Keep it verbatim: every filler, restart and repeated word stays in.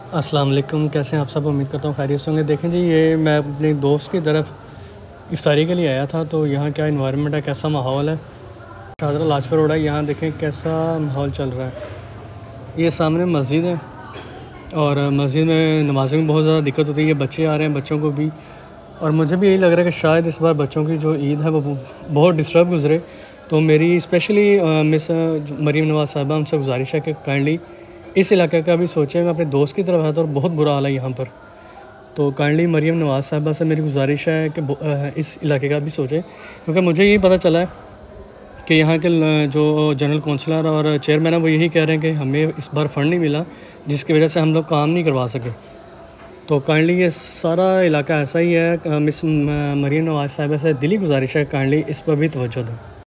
अस्सलाम वालेकुम, कैसे हैं आप सब। उम्मीद करता हूँ खैरियत से होंगे। देखें जी, ये मैं अपने दोस्त की तरफ इफ्तारी के लिए आया था, तो यहाँ क्या इन्वायरमेंट है, कैसा माहौल है। शाहज़रा लाजपत रोड है, यहाँ देखें कैसा माहौल चल रहा है। ये सामने मस्जिद है और मस्जिद में नमाज़ों में बहुत ज़्यादा दिक्कत होती है। बच्चे आ रहे हैं, बच्चों को भी, और मुझे भी यही लग रहा है कि शायद इस बार बच्चों की जो ईद है वो बहुत डिस्टर्ब गुजरे। तो मेरी स्पेशली मिस मरीम नवाज़ साहिबा उनसे गुजारिश है कि काइंडली इस इलाके का भी सोचें। मैं अपने दोस्त की तरफ आया था और बहुत बुरा हाल है यहाँ पर, तो काइंडली मरीम नवाज़ साहिबा से मेरी गुजारिश है कि इस इलाके का भी सोचें, क्योंकि मुझे यही पता चला है कि यहाँ के जो जनरल कौंसलर और चेयरमैन है वो यही कह रहे हैं कि हमें इस बार फ़ंड नहीं मिला, जिसकी वजह से हम लोग काम नहीं करवा सके। तो काइंडली ये सारा इलाका ऐसा ही है। मिस मरीम नवाज़ साहिबा से दिली गुजारिश है काइंडली इस पर भी तवज्जो दें।